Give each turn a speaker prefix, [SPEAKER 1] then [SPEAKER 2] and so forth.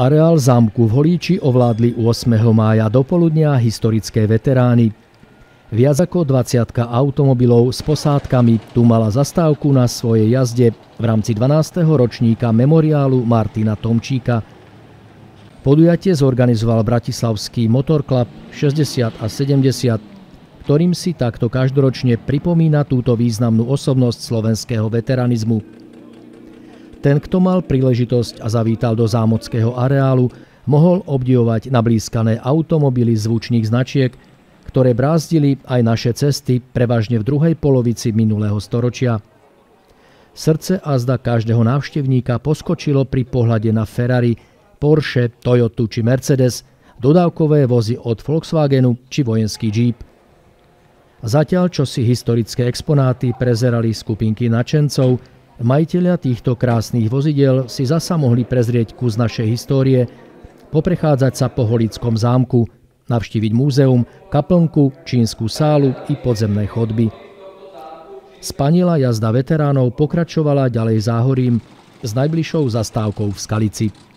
[SPEAKER 1] Areál zámku v Holíči ovládli 8. mája dopoludnia historické veteráni. Viac ako 20 automobilov s posádkami tu mala zastávku na svojej jazde v rámci 12. ročníka memoriálu Martina Tomčíka. Podujatie zorganizoval bratislavský Motor Club 60 a 70, ktorým si takto každoročne pripomína túto významnú osobnosť slovenského veteranizmu. Ten, kto mal príležitosť a zavítal do zámockého areálu, mohol obdivovať nablískané automobily zvučných značiek, ktoré brázdili aj naše cesty prevažne v druhej polovici minulého storočia. Srdce azda každého návštevníka poskočilo pri pohľade na Ferrari, Porsche, Toyotu či Mercedes, dodávkové vozy od Volkswagenu či vojenský Jeep. Zatiaľ, čo si historické exponáty prezerali skupinky nadšencov, majitelia týchto krásnych vozidiel si zasa mohli prezrieť kus našej histórie, poprechádzať sa po Holíckom zámku, navštíviť múzeum, kaplnku, čínsku sálu i podzemné chodby. Spanilá jazda veteránov pokračovala ďalej Záhorím s najbližšou zastávkou v Skalici.